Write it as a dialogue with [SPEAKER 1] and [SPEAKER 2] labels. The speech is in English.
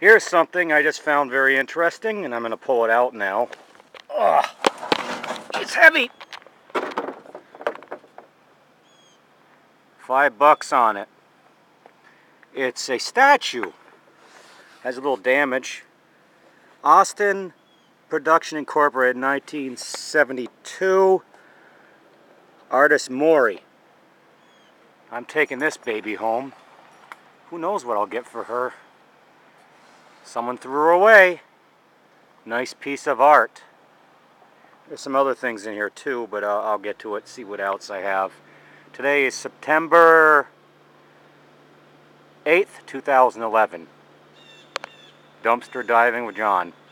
[SPEAKER 1] Here's something I just found very interesting, and I'm going to pull it out now. Ugh, it's heavy. $5 on it. It's a statue. Has a little damage. Austin Production Incorporated, 1972. Artist Morey. I'm taking this baby home. Who knows what I'll get for her? Someone threw her away. Nice piece of art. There's some other things in here too, but I'll get to it, see what else I have. Today is September 8th, 2011. Dumpster diving with John.